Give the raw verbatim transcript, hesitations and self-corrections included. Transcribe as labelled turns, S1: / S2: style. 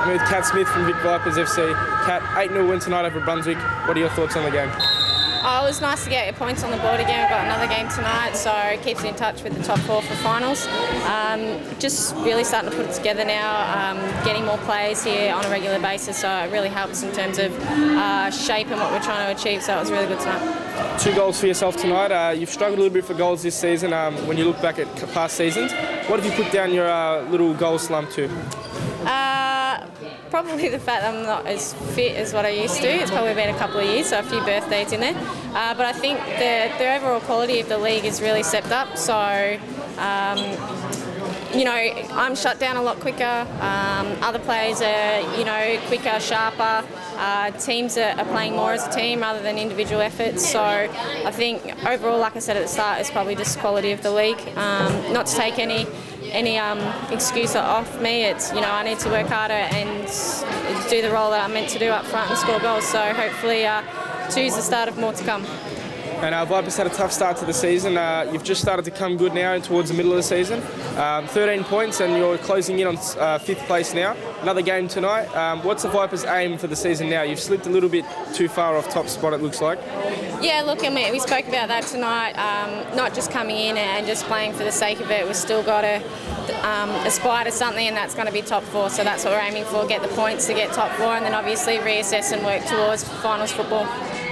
S1: I'm with Kat Smith from Vic Vipers F C. Kat, eight nil win tonight over Brunswick. What are your thoughts on the game?
S2: Oh, it was nice to get your points on the board again. We've got another game tonight, so it keeps you in touch with the top four for finals. Um, just really starting to put it together now, um, getting more players here on a regular basis, so it really helps in terms of uh, shape and what we're trying to achieve, so it was really good tonight.
S1: Two goals for yourself tonight. Uh, you've struggled a little bit for goals this season um, when you look back at past seasons. What have you put down your uh, little goal slump to?
S2: Uh, probably the fact that I'm not as fit as what I used to. It's probably been a couple of years, so a few birthdays in there. Uh, but I think the, the overall quality of the league has really stepped up. So, um, you know, I'm shut down a lot quicker. Um, other players are, you know, quicker, sharper. Uh, teams are, are playing more as a team rather than individual efforts. So I think overall, like I said at the start, it's probably just quality of the league. Um, not to take any any um, excuse off me. It's, you know, I need to work harder and do the role that I'm meant to do up front and score goals. So hopefully uh, two's the start of more to come.
S1: And uh, Vipers had a tough start to the season. Uh, you've just started to come good now towards the middle of the season. Um, thirteen points and you're closing in on uh, fifth place now. Another game tonight. Um, what's the Vipers' aim for the season now? You've slipped a little bit too far off top spot, it looks like.
S2: Yeah, look, I mean, we spoke about that tonight. Um, not just coming in and just playing for the sake of it. We've still got to um, aspire to something, and that's going to be top four. So that's what we're aiming for, get the points to get top four, and then obviously reassess and work towards finals football.